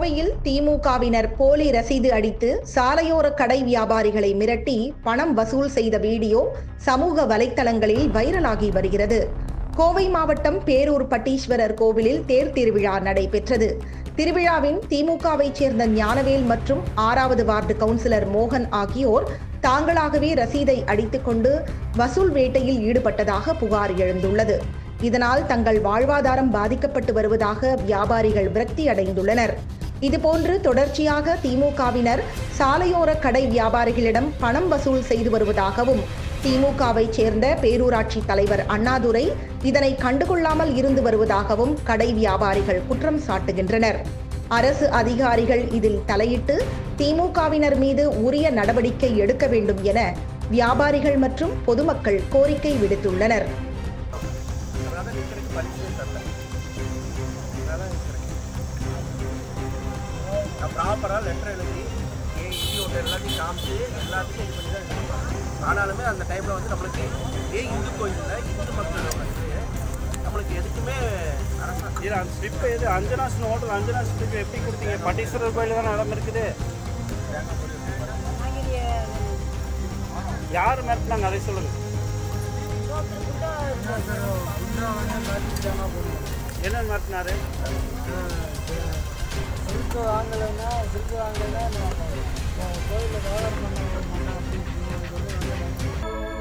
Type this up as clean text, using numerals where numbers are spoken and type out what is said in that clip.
கோவையில் திமுகவினர் போலி ரசீது அடித்து சாலையோர கடை வியாபாரிகளை மிரட்டி பணம் வசூல் செய்த வீடியோ சமூக வலைத்தளங்களில் வைரலாகி வருகிறது. கோவை மாவட்டம் பேரூர் பட்டீஸ்வரர் கோவிலில் தேர் திருவிழா நடைபெற்றது. திருவிழாவின் திமுகவைச் சேர்ந்த ஞானவேல் மற்றும் 6வது வார்டு கவுன்சிலர் மோகன் ஆகியோர் தாங்களாகவே ரசீதை அடித்துக்கொண்டு வசூல் வேட்டையில் ஈடுபட்டதாக புகார் எழுந்துள்ளது. இதனால் தங்கள் வாழ்வாதாரம் பாதிக்கப்பட்டு வருவதாக வியாபாரிகள் விரக்தி அடைந்துள்ளனர். இதுபோன்று தொடர்ச்சியாக திமுகவினர் சாலையோர கடை வியாபாரிகளிடம் பணம் வசூல் செய்து வருவதாகவும் திமுகவைச் சேர்ந்த பேரூராட்சி தலைவர் அண்ணாதுரை இதனை கண்டுகொள்ளாமல் இருந்து வருவதாகவும் கடை வியாபாரிகள் குற்றம் சாட்டுகின்றனர். அரசு அதிகாரிகள் இதில் தலையிட்டு திமுகவினர் மீது உரிய நடவடிக்கை எடுக்க வேண்டும் என வியாபாரிகள் மற்றும் பொதுமக்கள் கோரிக்கை விடுத்துள்ளனர். ப்ராப்பராக லெட்டர் எழுதி இந்தியோட எல்லாத்தையும் காமிச்சு எல்லாத்தையும் இது பண்ணி தான் எடுத்துருப்பாங்க. ஆனாலுமே அந்த டைமில் வந்து நம்மளுக்கு இந்து கோயிலில் இந்து மக்கள் நம்மளுக்கு எதுக்குமே இது அந்த ஸ்லிப்பு எது அஞ்சனாஸ் ஹோட்டல் அஞ்சனாஸ் ஸ்லிப் எப்படி கொடுத்தீங்க? பட்டீஸ்வரர் கோயில் தான் இடம் இருக்குது. யார் மிரட்டினாங்க அதை சொல்லுங்கள். என்ன மிரட்டினாரு? சில்க்கு வாங்கலைன்னா கோயிலில் வியாபாரம் பண்ண அப்படின்னு சொல்லி